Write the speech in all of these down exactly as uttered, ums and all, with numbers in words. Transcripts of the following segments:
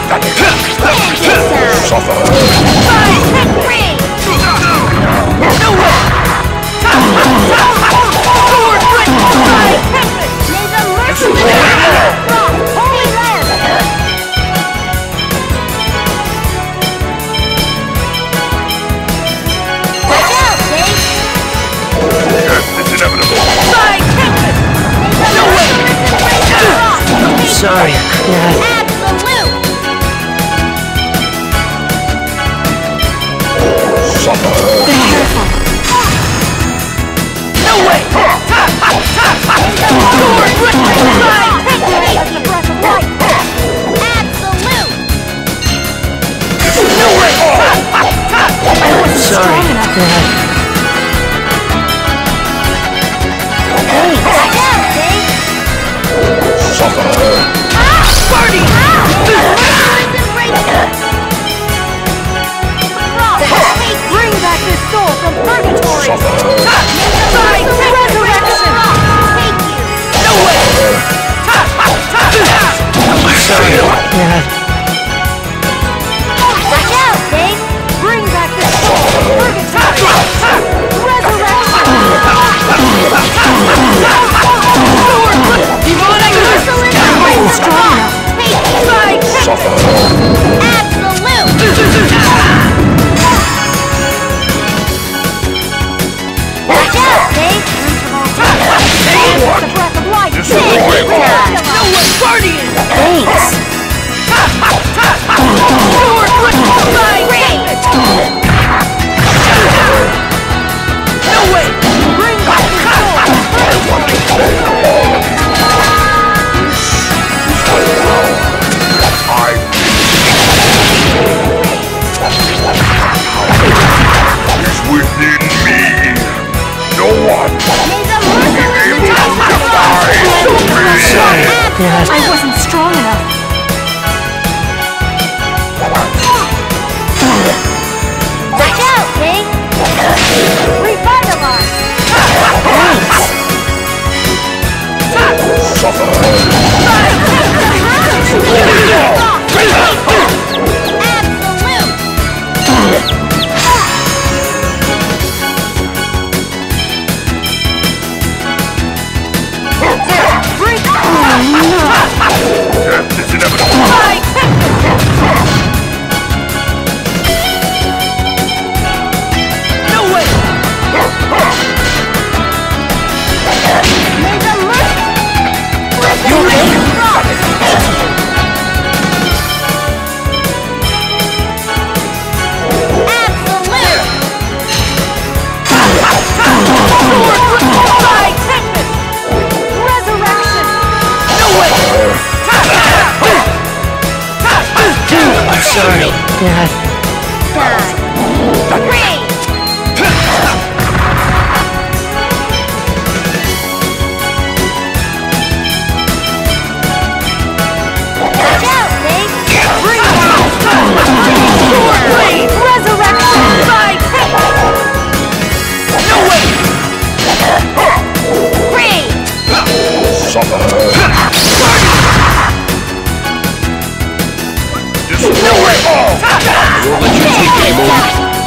Sorry, Dad. Absolute! No way! Absolute! No way! Sorry, Dad. Party! Bring back this soul from purgatory! Resurrection! Thank you! No way! Sorry, Dad. Watch out, Dave! Bring back this soul from purgatory! Resurrection! Demonic Absolute! Watch out, Dave! The breath of life! No one partying! Thanks. No way! Bring back the It's within me. No one May the will be able to defy me. Sorry, Dad. I wasn't strong enough. Watch out, Pig! Revitalize! Death is inevitable. No way! May the mercy... You Resurrection! No way! I'm sorry, Dad. Three! Watch out, Dave! Bring it! Resurrection! No way! Three! Suffer. No way! We'll let you take game over.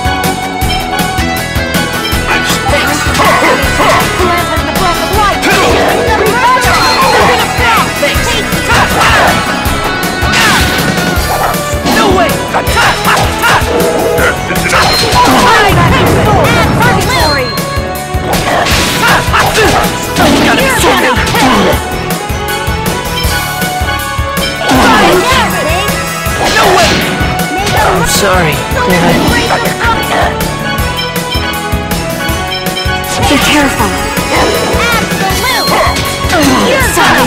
Glenn has the breath of life! The murder! No way! Death is inevitable. Purgatory! No way! I'm sorry, Dad. You're terrifying. Absolute! You're sorry,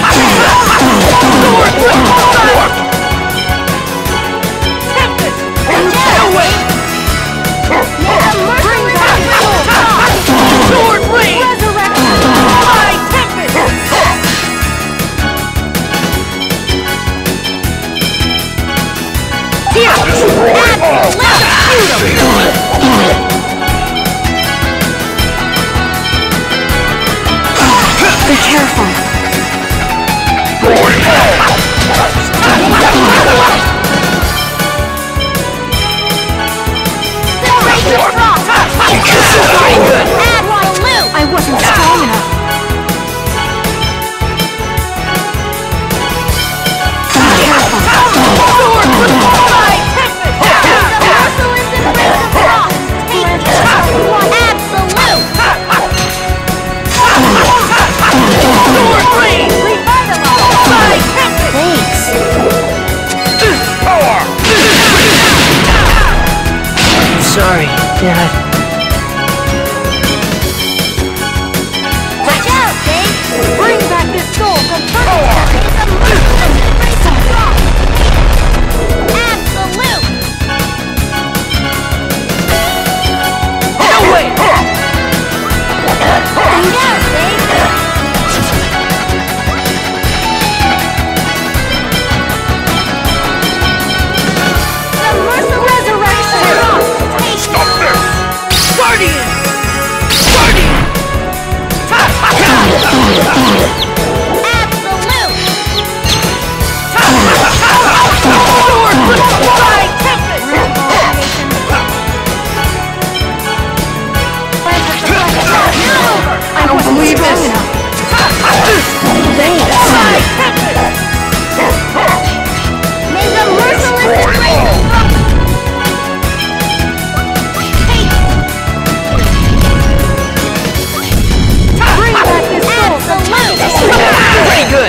No way! Bring back the soul! Sword ring! Resurrection! My tempest! Here! They're terrifying. Going home. Very good. Absolute! I wasn't strong enough. Sorry, Dad. Watch out, Dave! Bring back this soul from Absolute! No way! Watch out, Dave! The Merciful Resurrection! Stop this! Guardian! Guardian! Absolute! I don't believe this! May the merciless embrace Bring back this soul from Pretty good!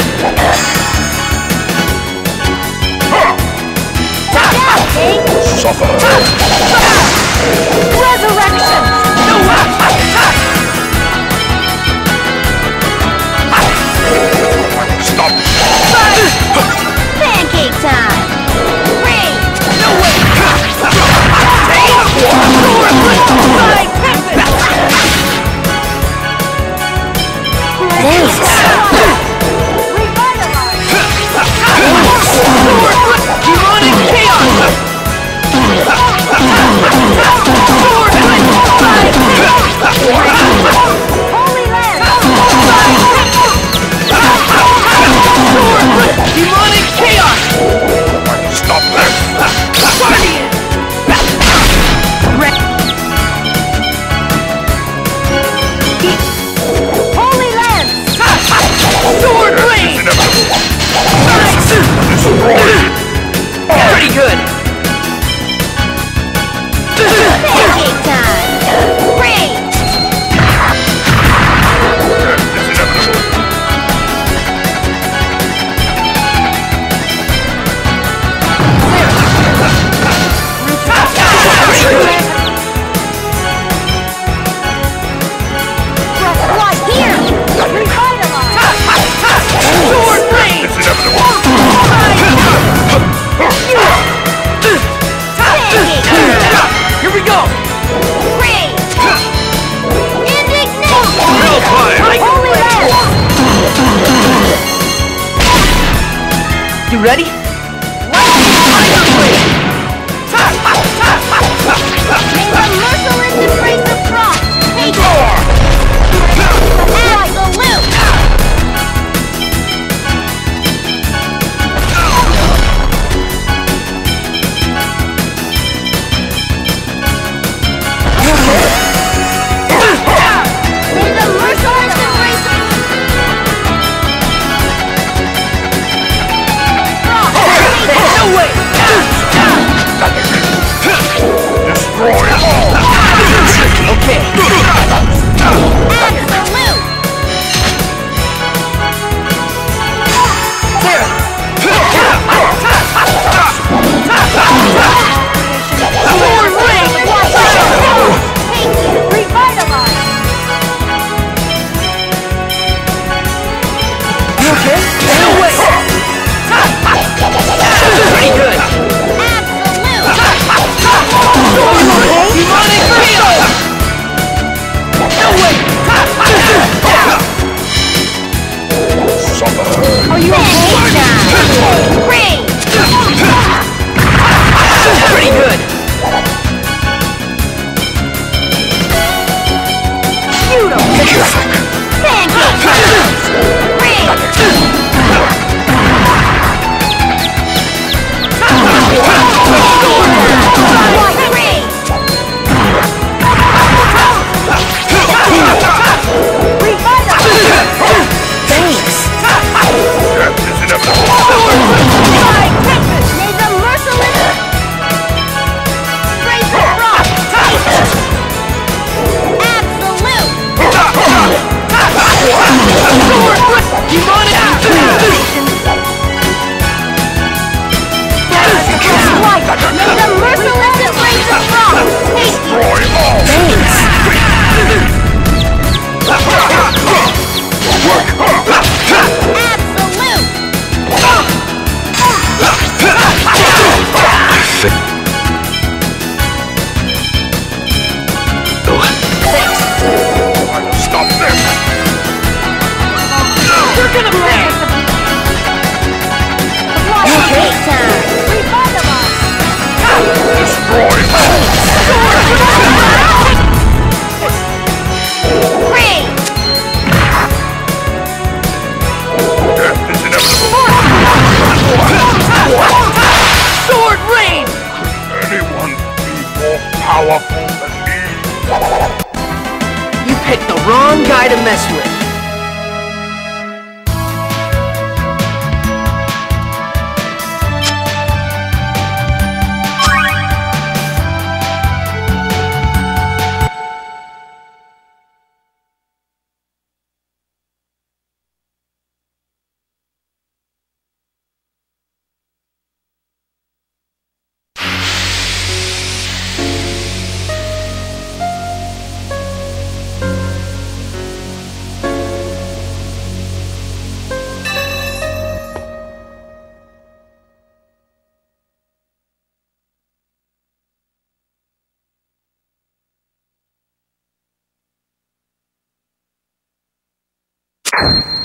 Watch out, Dave! Suffer! Resurrection! Stop! Pancake time! Ring! No way! Demonic chaos! Holy Land! Demonic chaos! Stop this! Guardian! Holy Land! Sword blade! Pretty good! Pancake time! Ring! It's inevitable! Right here! Revitalize! Sword blade! It's inevitable! Pancake time! Here we go! Ring! Indignation! Hellfire! Holy Land! You ready? May the merciless embrace the cross! Take it! Absolute! May the merciless embrace the cross! Ha!